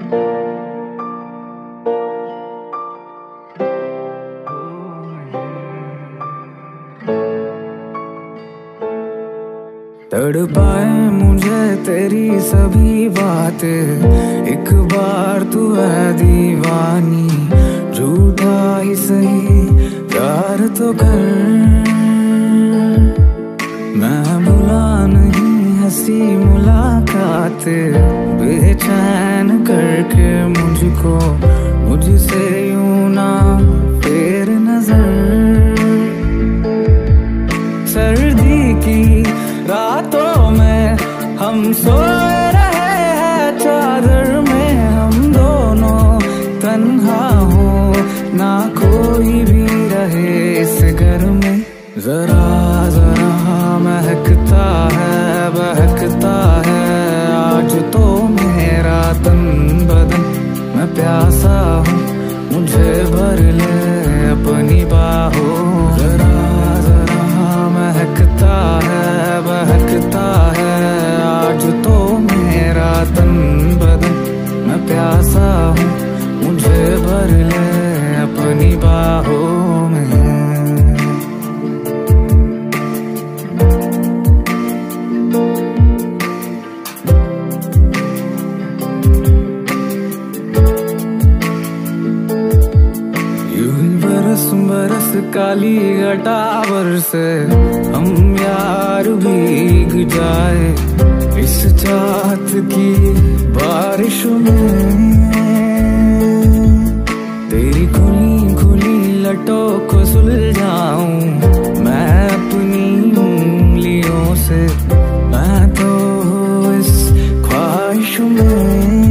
तड़पाए मुझे तेरी सभी बातें, एक बार तू है दीवानी, झूठा ही सही प्यार तो कर। मैं भुला नहीं हंसी मुलाकात, बेचैन करके मुझको मुझसे यूं ना फेर नजर। सर्दी की रातों में हम सोए रहे हैं चादर में, हम दोनों तन्हा हो ना कोई भी रहे इस घर में। जरा जरा महकता है बहकता है आज तो मेरा तन बदन। मैं प्यासा हूँ मुझे भर ले अपनी बाहों। जरा जरा महकता है बहकता है आज तो मेरा तन बदन। मैं प्यासा हूँ मुझे भर ले अपनी बाहों में। बरस काली घटावर से हम यार भीग जाए इस चाहत की बारिश में। तेरी खुली खुली लटों को सुलझाऊं मैं अपनी उंगलियों से। मैं तो इस ख्वाहिश में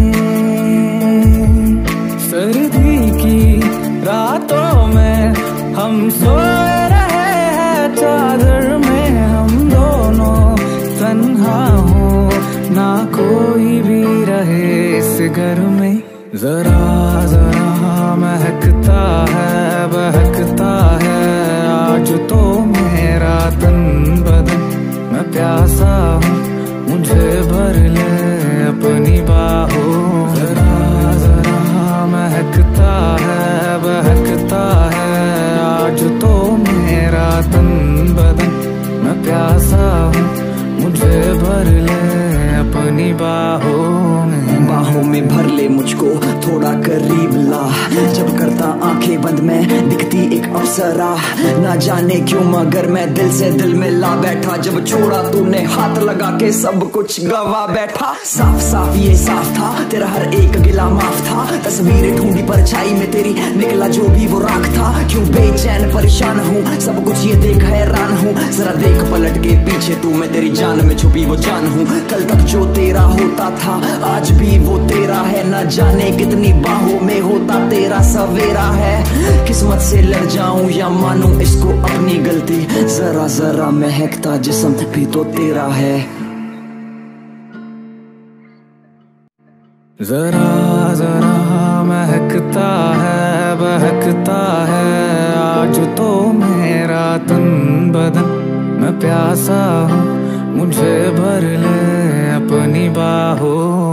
सर्दी की रातों में हम सोए रहे हैं चादर में, हम दोनों तन्हा हो ना कोई भी रहे इस घर में। जरा जरा महकता है बहकता है आज तो मेरा तन बदन। मैं प्यासा हूँ मुझे भर ले अपनी बाहों। जरा जरा महकता है बहकता है आज तो मेरा तन बदन। मैं प्यासा हूँ मुझे भर ले अपनी बाहों में। बाहों में भर ले मुझको थोड़ा करीब ला, जब करता आंखें बंद मैं दिखती एक अप्सरा। ना जाने क्यों मगर मैं दिल से दिल में ला बैठा, जब छोड़ा तूने हाथ लगा के सब कुछ गवा बैठा। साफ साफ ये साफ था तेरा हर एक गिला माफ था, तस्वीरें ढूंढी परछाई में तेरी निकला जो भी वो राख था। क्यों बेचैन परेशान हूँ सब कुछ ये देख हैरान हूँ, जरा देख पलट के पीछे तू मैं तेरी जान में छुपी वो जान हूँ। कल तक जो तेरा होता था आज भी वो तेरा है, न जाने कितनी बाहों में होता तेरा सवेरा है। किस्मत से लड़ जाऊं या मानूं इसको अपनी गलती, जरा जरा महकता जिस्म भी तो तेरा है। जरा जरा महकता है बहकता है आज तो मेरा तन बदन। मैं प्यासा हूँ मुझे भर ले अपनी बाहों।